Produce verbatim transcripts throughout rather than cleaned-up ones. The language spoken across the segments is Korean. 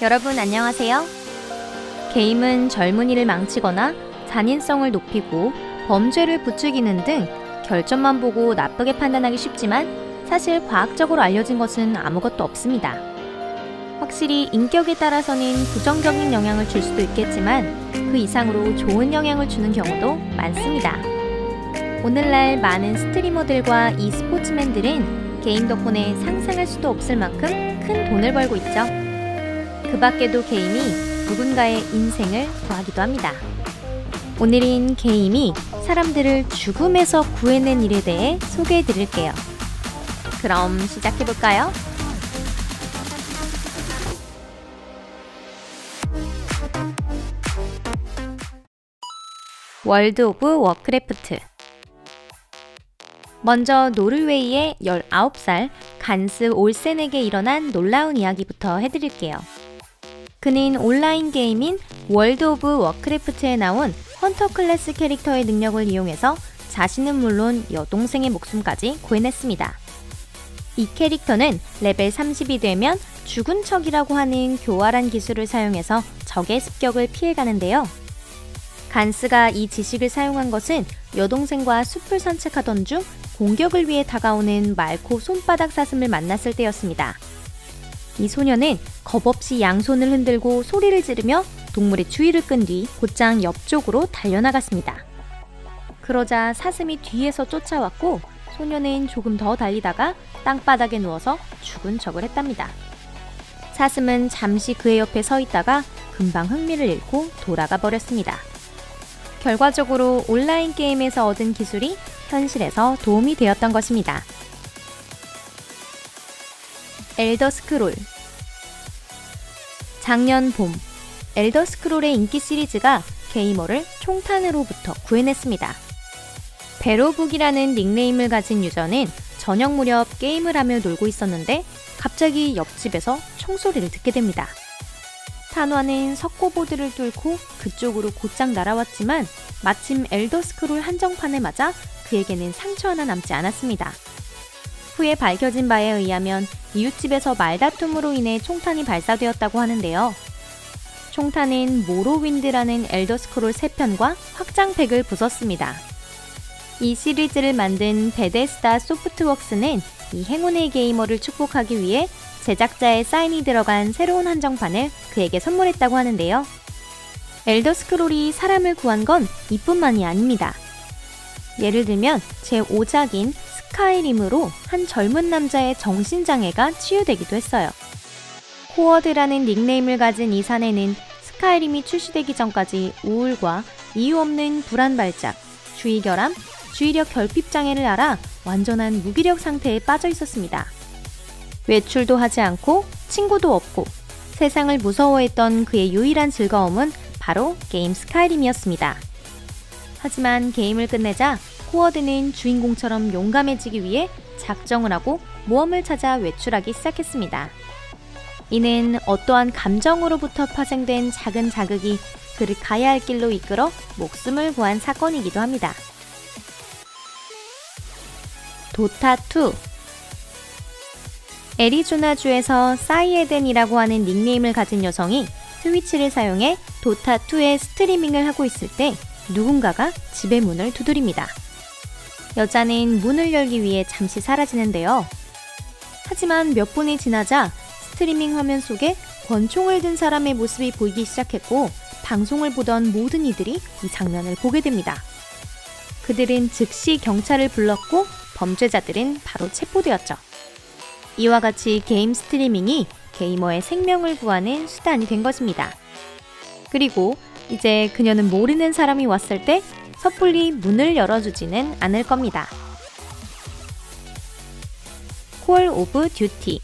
여러분 안녕하세요. 게임은 젊은이를 망치거나 잔인성을 높이고 범죄를 부추기는 등 결점만 보고 나쁘게 판단하기 쉽지만 사실 과학적으로 알려진 것은 아무것도 없습니다. 확실히 인격에 따라서는 부정적인 영향을 줄 수도 있겠지만 그 이상으로 좋은 영향을 주는 경우도 많습니다. 오늘날 많은 스트리머들과 e스포츠맨들은 게임 덕분에 상상할 수도 없을 만큼 큰 돈을 벌고 있죠. 그 밖에도 게임이 누군가의 인생을 구하기도 합니다. 오늘은 게임이 사람들을 죽음에서 구해낸 일에 대해 소개해 드릴게요. 그럼 시작해볼까요? 월드 오브 워크래프트. 먼저 노르웨이의 열아홉 살 간스 올센에게 일어난 놀라운 이야기부터 해드릴게요. 그는 온라인 게임인 월드 오브 워크래프트에 나온 헌터 클래스 캐릭터의 능력을 이용해서 자신은 물론 여동생의 목숨까지 구해냈습니다. 이 캐릭터는 레벨 삼십이 되면 죽은 척이라고 하는 교활한 기술을 사용해서 적의 습격을 피해가는데요. 간스가 이 지식을 사용한 것은 여동생과 숲을 산책하던 중 공격을 위해 다가오는 많고 손바닥 사슴을 만났을 때였습니다. 이 소녀는 겁없이 양손을 흔들고 소리를 지르며 동물의 주의를 끈 뒤 곧장 옆쪽으로 달려나갔습니다. 그러자 사슴이 뒤에서 쫓아왔고 소녀는 조금 더 달리다가 땅바닥에 누워서 죽은 척을 했답니다. 사슴은 잠시 그의 옆에 서 있다가 금방 흥미를 잃고 돌아가 버렸습니다. 결과적으로 온라인 게임에서 얻은 기술이 현실에서 도움이 되었던 것입니다. 엘더 스크롤. 작년 봄, 엘더 스크롤의 인기 시리즈가 게이머를 총탄으로부터 구해냈습니다. 베로북이라는 닉네임을 가진 유저는 저녁 무렵 게임을 하며 놀고 있었는데 갑자기 옆집에서 총소리를 듣게 됩니다. 탄화는 석고보드를 뚫고 그쪽으로 곧장 날아왔지만 마침 엘더 스크롤 한정판에 맞아 그에게는 상처 하나 남지 않았습니다. 후에 밝혀진 바에 의하면 이웃집에서 말다툼으로 인해 총탄이 발사되었다고 하는데요. 총탄은 모로윈드라는 엘더 스크롤 세 편과 확장팩을 부쉈습니다. 이 시리즈를 만든 베데스다 소프트웍스는 이 행운의 게이머를 축복하기 위해 제작자의 사인이 들어간 새로운 한정판을 그에게 선물했다고 하는데요. 엘더 스크롤이 사람을 구한 건 이뿐만이 아닙니다. 예를 들면 제오 작인 스카이림으로 한 젊은 남자의 정신장애가 치유되기도 했어요. 코어드라는 닉네임을 가진 이 사내는 스카이림이 출시되기 전까지 우울과 이유 없는 불안 발작, 주의 결함, 주의력 결핍 장애를 앓아 완전한 무기력 상태에 빠져 있었습니다. 외출도 하지 않고 친구도 없고 세상을 무서워했던 그의 유일한 즐거움은 바로 게임 스카이림이었습니다. 하지만 게임을 끝내자 코어드는 주인공처럼 용감해지기 위해 작정을 하고 모험을 찾아 외출하기 시작했습니다. 이는 어떠한 감정으로부터 파생된 작은 자극이 그를 가야 할 길로 이끌어 목숨을 구한 사건이기도 합니다. 도타투. 애리조나주에서 사이에덴이라고 하는 닉네임을 가진 여성이 트위치를 사용해 도타투의 스트리밍을 하고 있을 때 누군가가 집의 문을 두드립니다. 여자는 문을 열기 위해 잠시 사라지는데요. 하지만 몇 분이 지나자 스트리밍 화면 속에 권총을 든 사람의 모습이 보이기 시작했고 방송을 보던 모든 이들이 이 장면을 보게 됩니다. 그들은 즉시 경찰을 불렀고 범죄자들은 바로 체포되었죠. 이와 같이 게임 스트리밍이 게이머의 생명을 구하는 수단이 된 것입니다. 그리고 이제 그녀는 모르는 사람이 왔을 때 섣불리 문을 열어주지는 않을 겁니다. 콜 오브 듀티.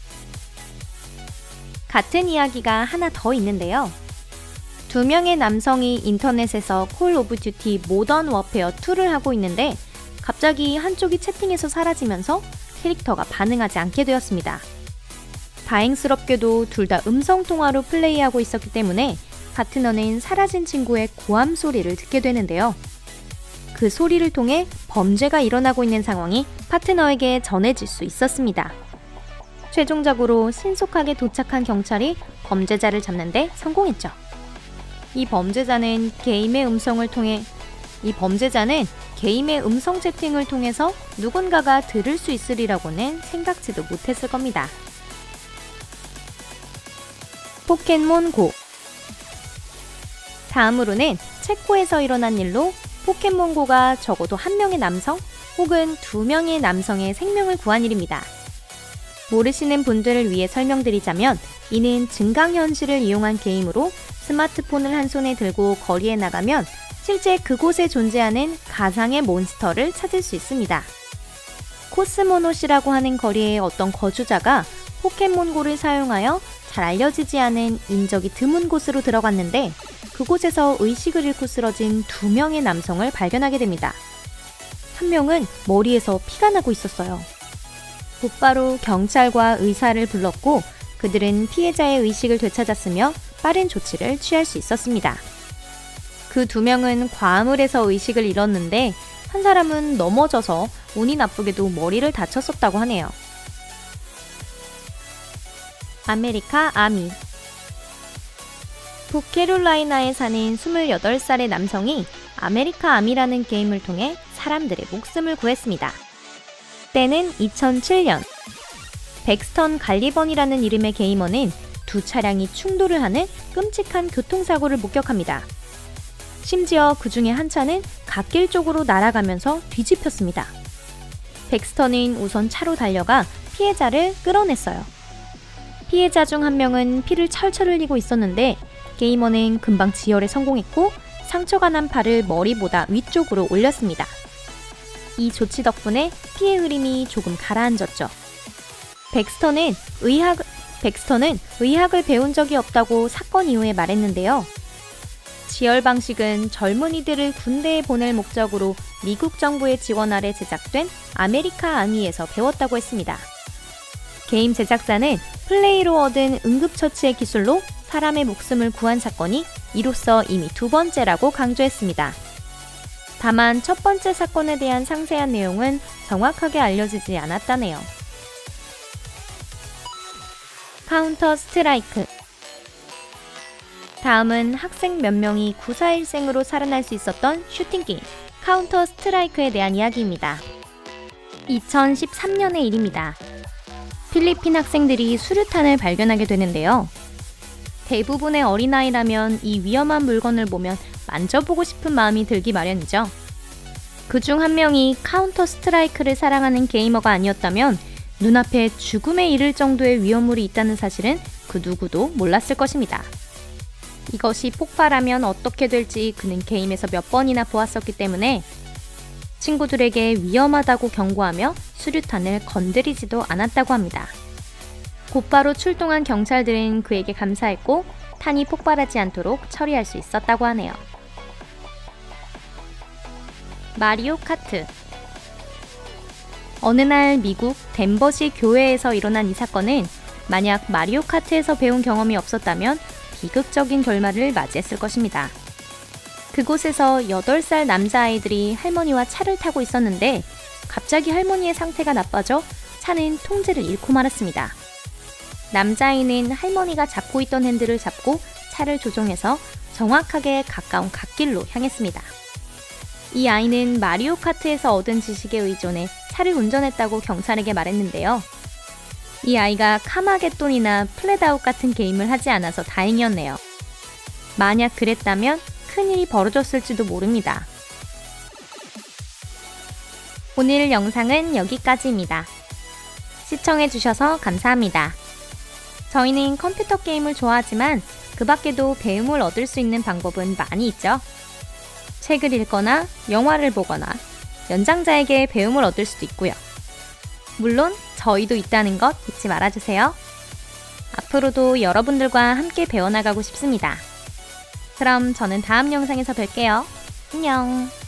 같은 이야기가 하나 더 있는데요. 두 명의 남성이 인터넷에서 콜 오브 듀티 모던 워페어 투를 하고 있는데 갑자기 한쪽이 채팅에서 사라지면서 캐릭터가 반응하지 않게 되었습니다. 다행스럽게도 둘 다 음성통화로 플레이하고 있었기 때문에 파트너는 사라진 친구의 고함 소리를 듣게 되는데요. 그 소리를 통해 범죄가 일어나고 있는 상황이 파트너에게 전해질 수 있었습니다. 최종적으로 신속하게 도착한 경찰이 범죄자를 잡는 데 성공했죠. 이 범죄자는 게임의 음성을 통해 이 범죄자는 게임의 음성 채팅을 통해서 누군가가 들을 수 있으리라고는 생각지도 못했을 겁니다. 포켓몬고. 다음으로는 체코에서 일어난 일로 포켓몬고가 적어도 한 명의 남성 혹은 두 명의 남성의 생명을 구한 일입니다. 모르시는 분들을 위해 설명드리자면 이는 증강현실을 이용한 게임으로 스마트폰을 한 손에 들고 거리에 나가면 실제 그곳에 존재하는 가상의 몬스터를 찾을 수 있습니다. 코스모노시라고 하는 거리의 어떤 거주자가 포켓몬고를 사용하여 잘 알려지지 않은 인적이 드문 곳으로 들어갔는데 그곳에서 의식을 잃고 쓰러진 두 명의 남성을 발견하게 됩니다. 한 명은 머리에서 피가 나고 있었어요. 곧바로 경찰과 의사를 불렀고 그들은 피해자의 의식을 되찾았으며 빠른 조치를 취할 수 있었습니다. 그 두 명은 과음을 해서 의식을 잃었는데 한 사람은 넘어져서 운이 나쁘게도 머리를 다쳤었다고 하네요. 아메리카 아미. 북캐롤라이나에 사는 스물여덟 살의 남성이 아메리카 아미라는 게임을 통해 사람들의 목숨을 구했습니다. 때는 이천칠 년. 백스턴 갈리번이라는 이름의 게이머는 두 차량이 충돌을 하는 끔찍한 교통사고를 목격합니다. 심지어 그 중에 한 차는 갓길 쪽으로 날아가면서 뒤집혔습니다. 백스턴은 우선 차로 달려가 피해자를 끌어냈어요. 피해자 중 한 명은 피를 철철 흘리고 있었는데 게이머는 금방 지혈에 성공했고 상처가 난 팔을 머리보다 위쪽으로 올렸습니다. 이 조치 덕분에 피의 흐름이 조금 가라앉았죠. 백스턴은 의학, 백스턴은 의학을 배운 적이 없다고 사건 이후에 말했는데요. 지혈 방식은 젊은이들을 군대에 보낼 목적으로 미국 정부의 지원 아래 제작된 아메리카 아미에서 배웠다고 했습니다. 게임 제작자는 플레이로 얻은 응급처치의 기술로 사람의 목숨을 구한 사건이 이로써 이미 두 번째라고 강조했습니다. 다만 첫 번째 사건에 대한 상세한 내용은 정확하게 알려지지 않았다네요. 카운터 스트라이크. 다음은 학생 몇 명이 구사일생으로 살아날 수 있었던 슈팅게임 카운터 스트라이크에 대한 이야기입니다. 이천십삼 년의 일입니다. 필리핀 학생들이 수류탄을 발견하게 되는데요. 대부분의 어린아이라면 이 위험한 물건을 보면 만져보고 싶은 마음이 들기 마련이죠. 그중 한 명이 카운터 스트라이크를 사랑하는 게이머가 아니었다면 눈앞에 죽음에 이를 정도의 위험물이 있다는 사실은 그 누구도 몰랐을 것입니다. 이것이 폭발하면 어떻게 될지 그는 게임에서 몇 번이나 보았었기 때문에 친구들에게 위험하다고 경고하며 수류탄을 건드리지도 않았다고 합니다. 곧바로 출동한 경찰들은 그에게 감사했고 탄이 폭발하지 않도록 처리할 수 있었다고 하네요. 마리오 카트. 어느 날 미국 덴버시 교회에서 일어난 이 사건은 만약 마리오 카트에서 배운 경험이 없었다면 비극적인 결말을 맞이했을 것입니다. 그곳에서 여덟 살 남자아이들이 할머니와 차를 타고 있었는데 갑자기 할머니의 상태가 나빠져 차는 통제를 잃고 말았습니다. 남자아이는 할머니가 잡고 있던 핸들을 잡고 차를 조종해서 정확하게 가까운 갓길로 향했습니다. 이 아이는 마리오 카트에서 얻은 지식에 의존해 차를 운전했다고 경찰에게 말했는데요. 이 아이가 카마겟돈이나 플랫아웃 같은 게임을 하지 않아서 다행이었네요. 만약 그랬다면 큰일이 벌어졌을지도 모릅니다. 오늘 영상은 여기까지입니다. 시청해주셔서 감사합니다. 저희는 컴퓨터 게임을 좋아하지만 그 밖에도 배움을 얻을 수 있는 방법은 많이 있죠. 책을 읽거나 영화를 보거나 연장자에게 배움을 얻을 수도 있고요. 물론 저희도 있다는 것 잊지 말아주세요. 앞으로도 여러분들과 함께 배워나가고 싶습니다. 그럼 저는 다음 영상에서 뵐게요. 안녕.